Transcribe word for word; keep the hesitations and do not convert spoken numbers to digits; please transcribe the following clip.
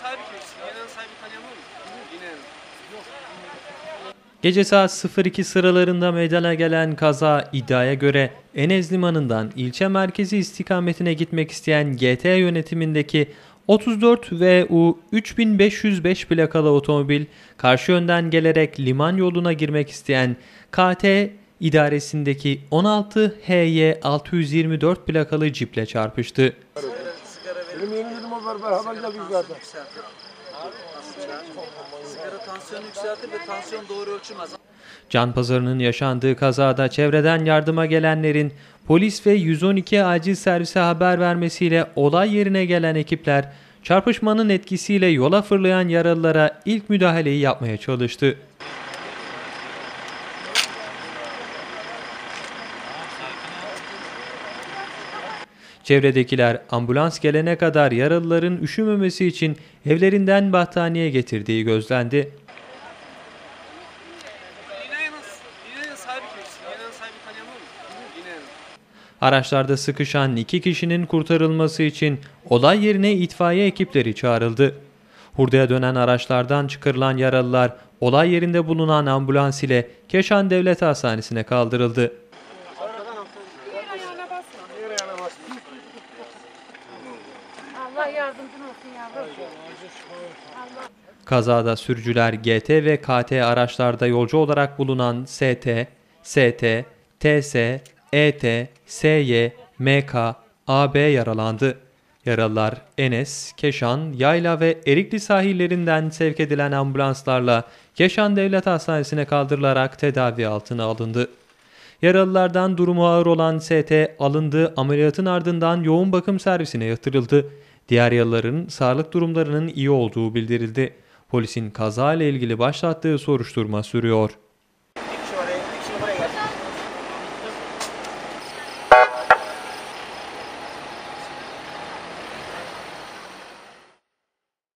sahibi kimsin? Yenenin sahibi tanıyamıyor musun? Yenenin. Gece saat sıfır iki sıralarında meydana gelen kaza iddiaya göre Enes Limanı'ndan ilçe merkezi istikametine gitmek isteyen G T yönetimindeki otuz dört V U üç bin beş yüz beş plakalı otomobil karşı yönden gelerek liman yoluna girmek isteyen K T idaresindeki on altı H Y altı yüz yirmi dört plakalı ciple çarpıştı. Benim yeni dedim o var, ben haber geldik zaten. Sigara tansiyonu yükseltir ve tansiyon doğru ölçülmez. Canpazarı'nın yaşandığı kazada çevreden yardıma gelenlerin polis ve yüz on iki acil servise haber vermesiyle olay yerine gelen ekipler çarpışmanın etkisiyle yola fırlayan yaralılara ilk müdahaleyi yapmaya çalıştı. Çevredekiler ambulans gelene kadar yaralıların üşümemesi için evlerinden battaniye getirdiği gözlendi. Yenenin, yenenin sahibi kimsin? Yenenin sahibi tanıyamıyor musun? Yenenin. Araçlarda sıkışan iki kişinin kurtarılması için olay yerine itfaiye ekipleri çağrıldı. Hurdaya dönen araçlardan çıkarılan yaralılar olay yerinde bulunan ambulans ile Keşan Devlet Hastanesi'ne kaldırıldı. Allah yardımcın olsun yavrum. Allah. Kazada sürücüler G T ve K T araçlarda yolcu olarak bulunan S T, S T, T S, E T, S Y, M K, A B yaralandı. Yaralılar Enes, Keşan, Yayla ve Erikli sahillerinden sevk edilen ambulanslarla Keşan Devlet Hastanesi'ne kaldırılarak tedavi altına alındı. Yaralılardan durumu ağır olan S T alındığı ameliyatın ardından yoğun bakım servisine yatırıldı. Diğer yaralıların sağlık durumlarının iyi olduğu bildirildi. Polisin kaza ile ilgili başlattığı soruşturma sürüyor.